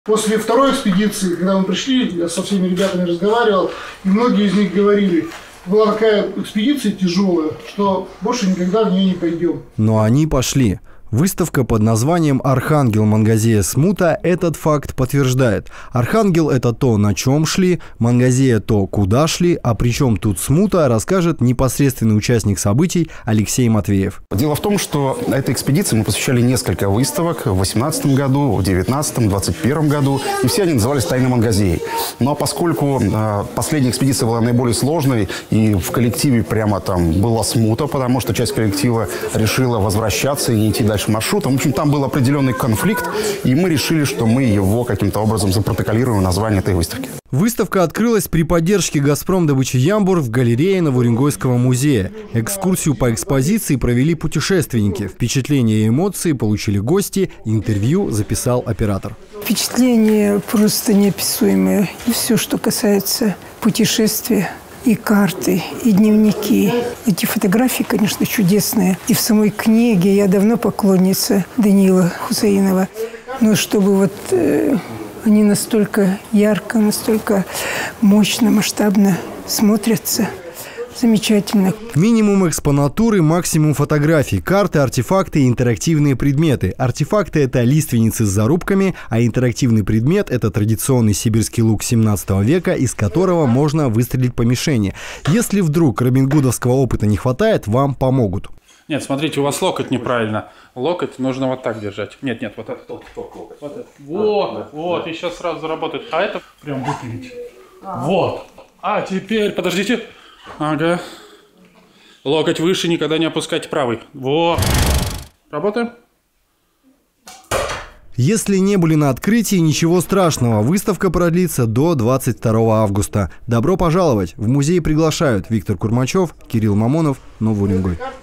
После второй экспедиции, когда мы пришли, я со всеми ребятами разговаривал, и многие из них говорили, была такая экспедиция тяжелая, что больше никогда в нее не пойдем. Но они пошли. Выставка под названием «Архангел Мангазея Смута» этот факт подтверждает. Архангел – это то, на чем шли, Мангазея – то, куда шли, а при чем тут Смута, расскажет непосредственный участник событий Алексей Матвеев. Дело в том, что на этой экспедиции мы посвящали несколько выставок в 2018 году, в 2019, 2021 году, и все они назывались «Тайны Мангазеи». Ну а поскольку последняя экспедиция была наиболее сложной, и в коллективе прямо там была смута, потому что часть коллектива решила возвращаться и не идти дальше маршрутом. В общем, там был определенный конфликт, и мы решили, что мы его каким-то образом запротоколируем название этой выставки. Выставка открылась при поддержке «Газпром добычи Ямбур» в галерее Новоуренгойского музея. Экскурсию по экспозиции провели путешественники. Впечатления и эмоции получили гости, интервью записал оператор. Впечатление просто неописуемое. И все, что касается путешествия. И карты, и дневники. Эти фотографии, конечно, чудесные. И в самой книге я давно поклонница Даниила Хусаинова. Но чтобы вот они настолько ярко, настолько мощно, масштабно смотрятся. Замечательно. Минимум экспонатуры, максимум фотографий, карты, артефакты и интерактивные предметы. Артефакты – это лиственницы с зарубками, а интерактивный предмет – это традиционный сибирский лук 17 века, из которого можно выстрелить по мишени. Если вдруг робингудовского опыта не хватает, вам помогут. Нет, смотрите, у вас локоть неправильно. Локоть нужно вот так держать. Нет, вот это. Вот это. Вот, и сейчас сразу заработает. А это прям выпилить. Вот. А теперь, подождите. Ага. Локоть выше, никогда не опускайте правый. Вот. Работаем. Если не были на открытии, ничего страшного. Выставка продлится до 22 августа. Добро пожаловать! В музей приглашают Виктор Курмачев, Кирилл Мамонов, Новый Уренгой.